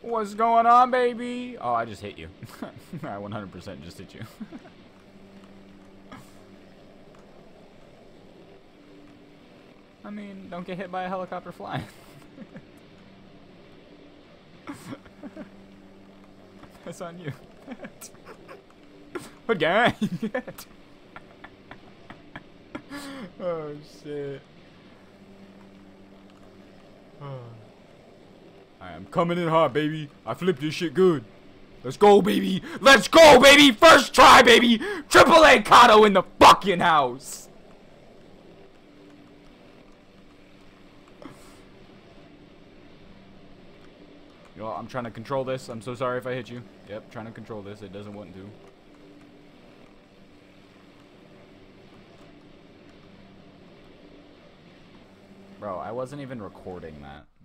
What's going on, baby? Oh, I just hit you. I 100% just hit you. I mean, don't get hit by a helicopter flying. That's on you. What gang? Oh shit. I'm coming in hot, baby. I flipped this shit good. Let's go, baby. Let's go, baby. First try, baby. Triple A Cado in the fucking house. You know, I'm trying to control this. I'm so sorry if I hit you. Yep, trying to control this. It doesn't want to. Bro, I wasn't even recording that.